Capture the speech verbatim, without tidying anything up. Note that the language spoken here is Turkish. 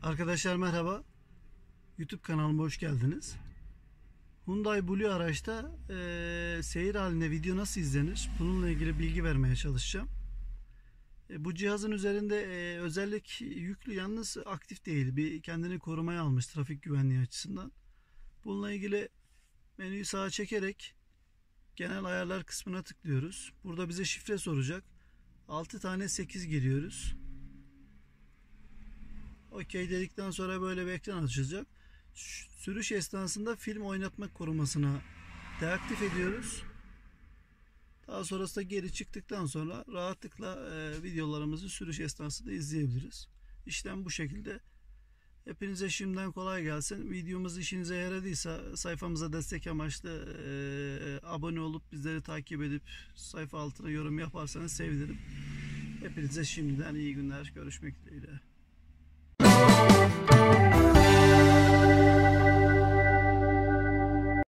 Arkadaşlar merhaba. YouTube kanalıma hoş geldiniz. Hyundai Blue araçta e, seyir halinde video nasıl izlenir? Bununla ilgili bilgi vermeye çalışacağım. E, bu cihazın üzerinde e, özellik yüklü, yalnız aktif değil. Bir kendini korumaya almış trafik güvenliği açısından. Bununla ilgili menüyü sağa çekerek genel ayarlar kısmına tıklıyoruz. Burada bize şifre soracak. altı tane sekiz giriyoruz. OK dedikten sonra böyle bir ekran açılacak. Sürüş esnasında film oynatma korumasına deaktif ediyoruz. Daha sonrasında geri çıktıktan sonra rahatlıkla e, videolarımızı sürüş esnasında izleyebiliriz. İşlem bu şekilde. Hepinize şimdiden kolay gelsin. Videomuz işinize yaradıysa sayfamıza destek amaçlı e, abone olup bizleri takip edip sayfa altına yorum yaparsanız sevinirim. Hepinize şimdiden iyi günler. Görüşmek dileğiyle.